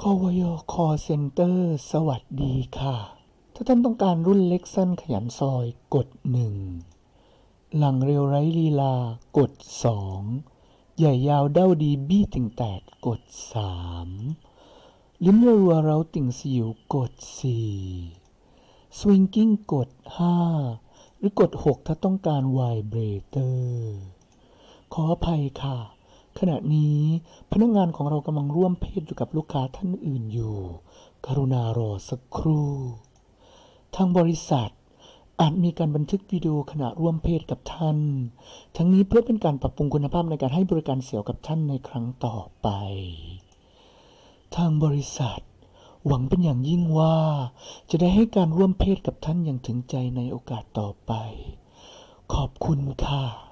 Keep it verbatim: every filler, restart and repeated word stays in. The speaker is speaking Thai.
ควย Call Center สวัสดีค่ะถ้าท่านต้องการรุ่นเล็กสั้นขยันซอยกดหนึ่งหลังเร็วไร้ลีลากดสองใหญ่ยาวเด้าดีบี้ติ่งแตกกดสามลิ้นรัวเราติ่งสยิวกดสี่สวิงกิ้งกดห้าหรือกดหกถ้าต้องการไวเบรเตอร์ขออภัยค่ะขณะนี้พนักงานของเรากำลังร่วมเพศอยู่กับลูกค้าท่านอื่นอยู่กรุณารอสักครู่ทางบริษัทอาจมีการบันทึกวิดีโอขณะร่วมเพศกับท่านทั้งนี้เพื่อเป็นการปรับปรุงคุณภาพในการให้บริการเสี่ยวกับท่านในครั้งต่อไปทางบริษัทหวังเป็นอย่างยิ่งว่าจะได้ให้การร่วมเพศกับท่านอย่างถึงใจในโอกาสต่อไปขอบคุณค่ะ